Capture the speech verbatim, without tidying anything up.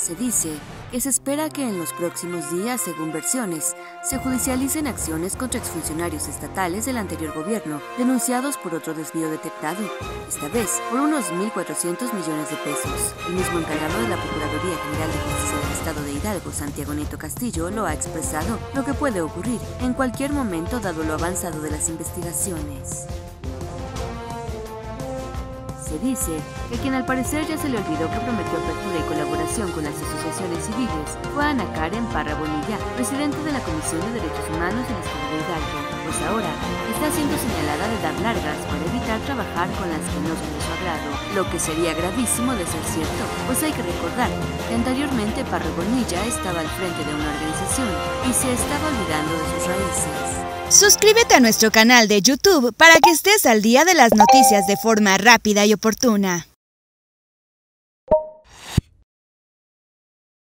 Se dice que se espera que en los próximos días, según versiones, se judicialicen acciones contra exfuncionarios estatales del anterior gobierno, denunciados por otro desvío detectado, esta vez por unos mil cuatrocientos millones de pesos. El mismo encargado de la Procuraduría General de Justicia del Estado de Hidalgo, Santiago Nieto Castillo, lo ha expresado, lo que puede ocurrir en cualquier momento dado lo avanzado de las investigaciones. Se dice que quien al parecer ya se le olvidó que prometió apertura y colaboración con las asociaciones civiles fue Ana Karen Parra Bonilla, presidenta de la Comisión de Derechos Humanos del Estado de Hidalgo, pues ahora está siendo señalada de dar largas para evitar trabajar con las que no son de su agrado, lo que sería gravísimo de ser cierto, pues hay que recordar que anteriormente Parra Bonilla estaba al frente de una organización y se estaba olvidando de sus raíces. Suscríbete a nuestro canal de YouTube para que estés al día de las noticias de forma rápida y oportuna.